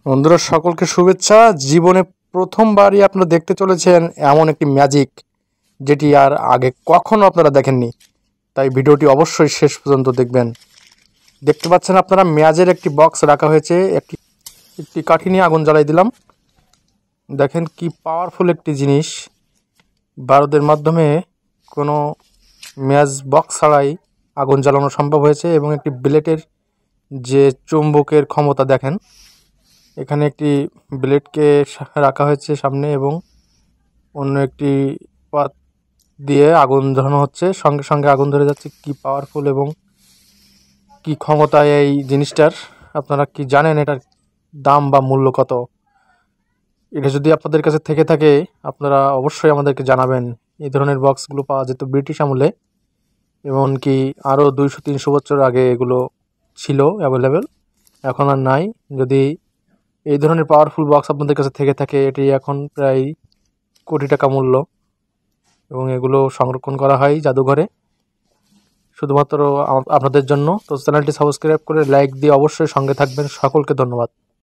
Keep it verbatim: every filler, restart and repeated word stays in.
বন্ধুরা সকলকে শুভেচ্ছা। জীবনে প্রথমবারই আপনারা দেখতে চলেছেন এমন একটি ম্যাজিক যেটি আর আগে কখনো আপনারা দেখেননি, তাই ভিডিওটি অবশ্যই শেষ পর্যন্ত দেখবেন। দেখতে পাচ্ছেন আপনারা ম্যাজের একটি বক্স রাখা হয়েছে। একটি একটি কাঠি নিয়ে আগুন জ্বালাই দিলাম। দেখেন কি পাওয়ারফুল একটি জিনিস। বারুদের মাধ্যমে কোনো ম্যাজ বক্স ছাড়াই আগুন জ্বালানো সম্ভব হয়েছে এবং একটি ব্লেডের যে চুম্বকের ক্ষমতা দেখেন। এখানে একটি ব্লেডকে রাখা হয়েছে সামনে এবং অন্য একটি পাত দিয়ে আগুন ধরানো হচ্ছে, সঙ্গে সঙ্গে আগুন ধরে যাচ্ছে। কি পাওয়ারফুল এবং কি ক্ষমতা এই জিনিসটার, আপনারা কি জানেন এটার দাম বা মূল্য কত? এটা যদি আপনাদের কাছে থেকে থাকে আপনারা অবশ্যই আমাদেরকে জানাবেন। এই ধরনের বক্সগুলো পাওয়া যেত ব্রিটিশ আমলে, এমনকি আরও দুইশো তিনশো বছর আগে এগুলো ছিল অ্যাভেলেবেল, এখন আর নাই। যদি এই ধরনের পাওয়ারফুল বক্স আপনাদের কাছে থেকে থাকে, এটি এখন প্রায় কোটি টাকা মূল্য এবং এগুলো সংরক্ষণ করা হয় জাদুঘরে শুধুমাত্র আপনাদের জন্য। তো চ্যানেলটি সাবস্ক্রাইব করে লাইক দিয়ে অবশ্যই সঙ্গে থাকবেন। সকলকে ধন্যবাদ।